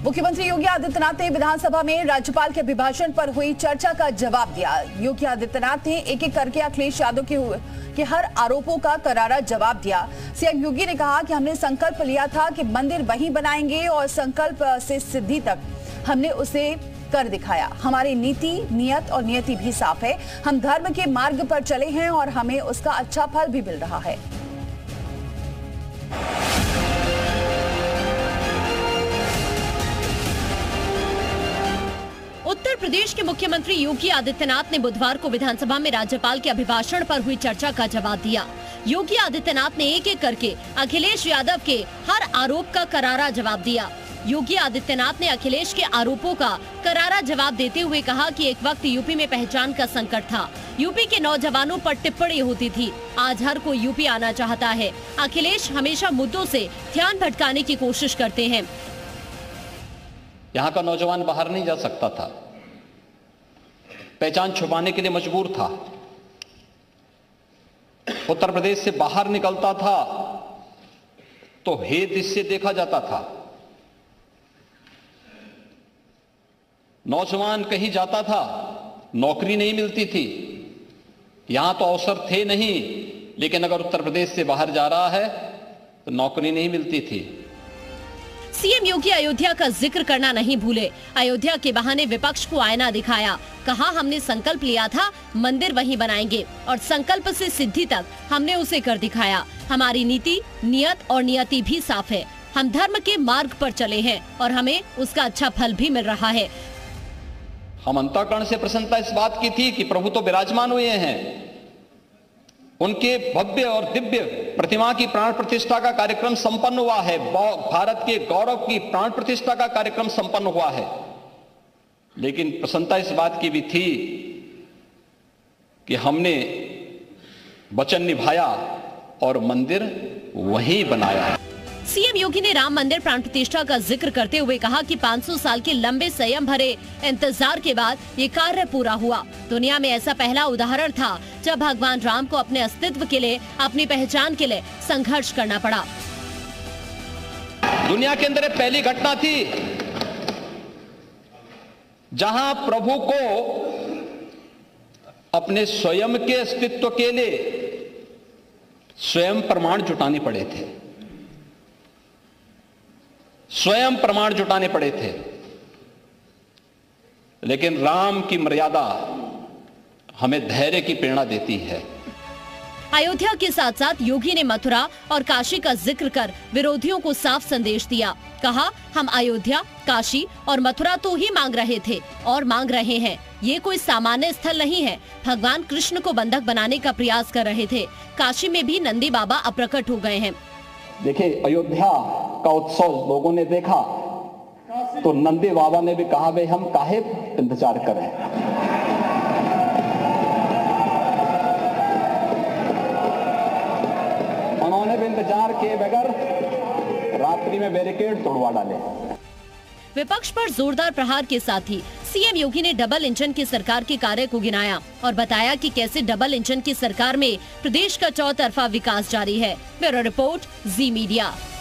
मुख्यमंत्री योगी आदित्यनाथ ने विधानसभा में राज्यपाल के अभिभाषण पर हुई चर्चा का जवाब दिया। योगी आदित्यनाथ ने एक एक करके अखिलेश यादव के हर आरोपों का करारा जवाब दिया। सीएम योगी ने कहा कि हमने संकल्प लिया था कि मंदिर वहीं बनाएंगे और संकल्प से सिद्धि तक हमने उसे कर दिखाया। हमारी नीति, नियत और नियति भी साफ है। हम धर्म के मार्ग पर चले हैं और हमें उसका अच्छा फल भी मिल रहा है। उत्तर प्रदेश के मुख्यमंत्री योगी आदित्यनाथ ने बुधवार को विधानसभा में राज्यपाल के अभिभाषण पर हुई चर्चा का जवाब दिया। योगी आदित्यनाथ ने एक एक करके अखिलेश यादव के हर आरोप का करारा जवाब दिया। योगी आदित्यनाथ ने अखिलेश के आरोपों का करारा जवाब देते हुए कहा कि एक वक्त यूपी में पहचान का संकट था। यूपी के नौजवानों पर टिप्पणी होती थी। आज हर कोई यूपी आना चाहता है। अखिलेश हमेशा मुद्दों से ध्यान भटकाने की कोशिश करते हैं। यहाँ का नौजवान बाहर नहीं जा सकता था, पहचान छुपाने के लिए मजबूर था। उत्तर प्रदेश से बाहर निकलता था तो हेत इससे देखा जाता था। नौजवान कहीं जाता था, नौकरी नहीं मिलती थी। यहां तो अवसर थे नहीं, लेकिन अगर उत्तर प्रदेश से बाहर जा रहा है तो नौकरी नहीं मिलती थी। सीएम योगी अयोध्या का जिक्र करना नहीं भूले। अयोध्या के बहाने विपक्ष को आईना दिखाया। कहा हमने संकल्प लिया था मंदिर वहीं बनाएंगे और संकल्प से सिद्धि तक हमने उसे कर दिखाया। हमारी नीति, नियत और नियति भी साफ है। हम धर्म के मार्ग पर चले हैं और हमें उसका अच्छा फल भी मिल रहा है। हम अंतःकरण से प्रसन्नता इस बात की थी कि प्रभु तो विराजमान हुए हैं। उनके भव्य और दिव्य प्रतिमा की प्राण प्रतिष्ठा का कार्यक्रम संपन्न हुआ है। भारत के गौरव की प्राण प्रतिष्ठा का कार्यक्रम संपन्न हुआ है। लेकिन प्रसन्नता इस बात की भी थी कि हमने वचन निभाया और मंदिर वहीं बनाया। सीएम योगी ने राम मंदिर प्राण प्रतिष्ठा का जिक्र करते हुए कहा कि 500 साल के लंबे संयम भरे इंतजार के बाद ये कार्य पूरा हुआ। दुनिया में ऐसा पहला उदाहरण था जब भगवान राम को अपने अस्तित्व के लिए, अपनी पहचान के लिए संघर्ष करना पड़ा। दुनिया के अंदर पहली घटना थी जहां प्रभु को अपने स्वयं के अस्तित्व के लिए स्वयं प्रमाण जुटाने पड़े थे। स्वयं प्रमाण जुटाने पड़े थे। लेकिन राम की मर्यादा हमें धैर्य की प्रेरणा देती है। अयोध्या के साथ साथ योगी ने मथुरा और काशी का जिक्र कर विरोधियों को साफ संदेश दिया। कहा हम अयोध्या, काशी और मथुरा तो ही मांग रहे थे और मांग रहे हैं। ये कोई सामान्य स्थल नहीं है। भगवान कृष्ण को बंधक बनाने का प्रयास कर रहे थे। काशी में भी नंदी बाबा अप्रकट हो गए हैं। देखिए, अयोध्या का उत्सव लोगों ने देखा तो नंदी बाबा ने भी कहा भाई हम काहे इंतजार करें। उन्होंने भी इंतजार किए बगैर रात्रि में बैरिकेड तोड़वा डाले। विपक्ष पर जोरदार प्रहार के साथ ही सीएम योगी ने डबल इंजन की सरकार के कार्य को गिनाया और बताया कि कैसे डबल इंजन की सरकार में प्रदेश का चौतरफा विकास जारी है। Bureau report, Zee media.